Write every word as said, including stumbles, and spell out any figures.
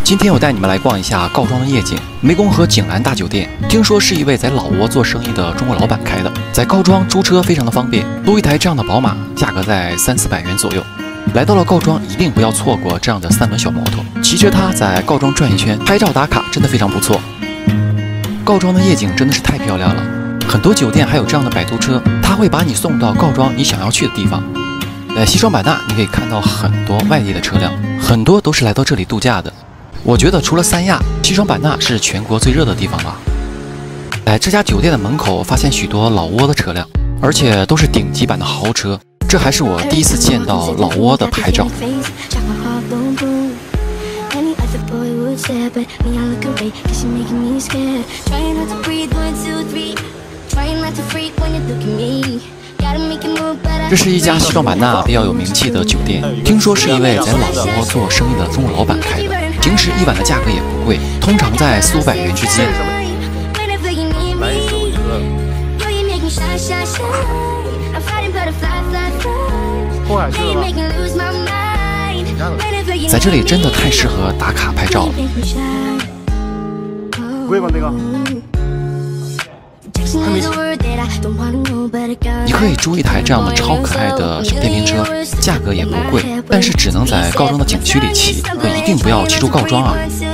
今天我带你们来逛一下告庄的夜景，湄公河景兰大酒店。听说是一位在老挝做生意的中国老板开的，在告庄租车非常的方便，租一台这样的宝马，价格在三四百元左右。来到了告庄，一定不要错过这样的三轮小摩托，骑着它在告庄转一圈，拍照打卡真的非常不错。告庄的夜景真的是太漂亮了，很多酒店还有这样的摆渡车，它会把你送到告庄你想要去的地方。在西双版纳，你可以看到很多外地的车辆，很多都是来到这里度假的。我觉得除了三亚，西双版纳是全国最热的地方吧。在这家酒店的门口发现许多老挝的车辆，而且都是顶级版的豪车，这还是我第一次见到老挝的牌照。这是一家西双版纳比较有名气的酒店，听说是一位在老挝做生意的中国老板开的。平时一晚的价格也不贵，通常在四五百元之间。在这里真的太适合打卡拍照了。 贵吗？这个？ 你可以租一台这样的超可爱的小电瓶车，价格也不贵，但是只能在告庄的景区里骑，可一定不要骑出告庄啊！